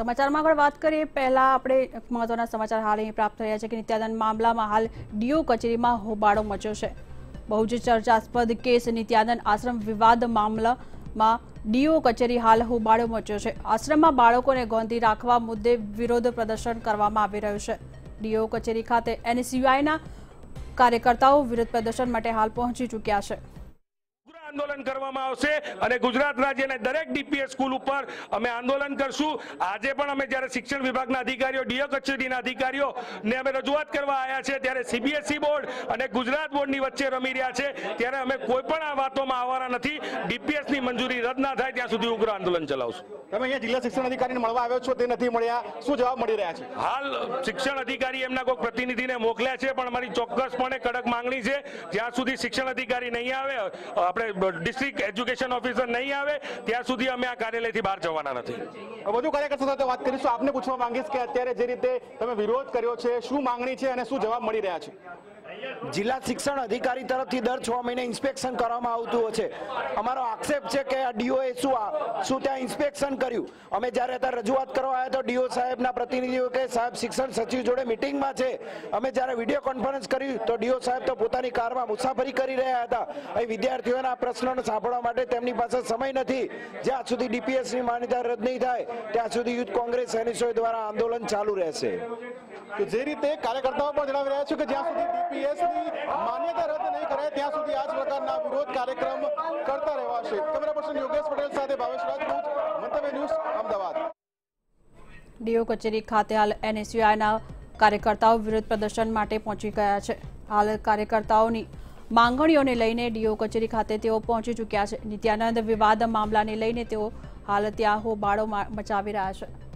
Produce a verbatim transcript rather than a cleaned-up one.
સમાચારમાં આગળ વાત કરીએ પહેલા આપણે મહત્વના સમાચાર હાલ અહીં પ્રાપ્ત થયા છે કે નિત્યાનંદ મામલામાં હાલ ડીઓ કચેરીમાં હોબાળો મચ્યો છે। બહુ જ ચર્ચાસ્પદ કેસ નિત્યાનંદ આશ્રમ વિવાદ મામલામાં ડીઓ કચેરી હાલ હોબાળો મચ્યો છે। આશ્રમમાં બાળકોને ગોંધી રાખવા મુદ્દે વિરોધ પ્રદર્શન કરવામાં આવી રહ્યું છે। ડીઓ કચેરી ખાતે એનએસયુઆઈના કાર્યકર્તાઓ વિરોધ પ્રદર્શન માટે હાલ પહોંચી ચૂક્યા છે। आंदोलन કરવામાં આવશે અને ગુજરાત રાજ્યના દરેક ડીપીએસ સ્કૂલ ઉપર અમે આંદોલન કરશું। આજે પણ અમે જ્યારે શિક્ષણ વિભાગના અધિકારીઓ ડીઓ કચેરીના અધિકારીઓ ને અમે રજૂઆત કરવા આવ્યા છે ત્યારે સીબીએસઈ બોર્ડ અને ગુજરાત બોર્ડની વચ્ચે રમી રહ્યા છે ત્યારે અમે કોઈ પણ આ વાતોમાં આવવાના નથી। ડીપીએસની મંજૂરી રદ ના થાય ત્યાં સુધી ઉગ્ર આંદોલન ચલાવશું। તમે અહીંયા જિલ્લા શિક્ષણ અધિકારીને મળવા આવ્યો છો તે નથી મળ્યા, શું જવાબ મળી રહ્યા છે? હાલ શિક્ષણ અધિકારી એમના કોઈ પ્રતિનિધિને મોકલ્યા છે પણ અમારી ચોક્કસપણે કડક માંગણી છે જ્યાં સુધી શિક્ષણ અધિકારી નહીં આવે આપણે ડિસ્ટ્રિક્ટ એજ્યુકેશન ઓફિસર નહીં આવે ત્યાં સુધી અમે આ કાર્યાલયથી બહાર જવાના નથી। વધુ કાર્યકર્તા સાથે વાત કરીશું। આપને પૂછવા માંગીશ કે અત્યારે જે રીતે તમે વિરોધ કર્યો છે શું માંગણી છે અને શું જવાબ મળી રહ્યા છે? જિલ્લા શિક્ષણ અધિકારી તરફથી દર છ મહિને ઇન્સ્પેક્શન કરવામાં આવતું હોય છે। અમારો આક્ષેપ છે કે આ ડીઓએ શું શું ત્યાં ઇન્સ્પેક્શન કર્યું? અમે જ્યારે ત્યાં રજૂઆત કરવા આવ્યા તો ડીઓ સાહેબના પ્રતિનિધિઓ કે સાહેબ શિક્ષણ સચિવ જોડે મિટિંગમાં છે। અમે જ્યારે વિડીયો કોન્ફરન્સ કર્યું તો ડીઓ સાહેબ તો પોતાની કારમાં મુસાફરી કરી રહ્યા હતા। અહીં વિદ્યાર્થીઓના પ્રશ્નોને સાંભળવા માટે તેમની પાસે સમય નથી। જ્યાં સુધી ડીપીએસની માન્યતા રદ નહીં થાય ત્યાં સુધી યુથ કોંગ્રેસ એનએસયુઆઈ દ્વારા આંદોલન ચાલુ રહેશે। જે રીતે કાર્યકર્તાઓ પણ જણાવી રહ્યા છે કે જ્યાં સુધી ડીપીએસની માન્યતા રદ નહીં કરાય ત્યાં સુધી આ જ પ્રકારના વિરોધ કાર્યક્રમ કરતા રહેવાશે। કેમેરા પર્સન યોગેશ પટેલ સાથે ભાવેશ રાજપૂત, મંતવ્ય ન્યૂઝ, અમદાવાદ। ડીઓ કચેરી ખાતે હાલ એનએસયુઆઈના કાર્યકર્તાઓ વિરોધ પ્રદર્શન માટે પહોંચી ગયા છે। હાલ કાર્યકર્તાઓની માંગણીઓને લઈને ડીઓ કચેરી ખાતે તેઓ પહોંચી ચૂક્યા છે। નિત્યાનંદ વિવાદ મામલાને લઈને તેઓ હાલ ત્યાં હોબાળો મચાવી રહ્યા છે।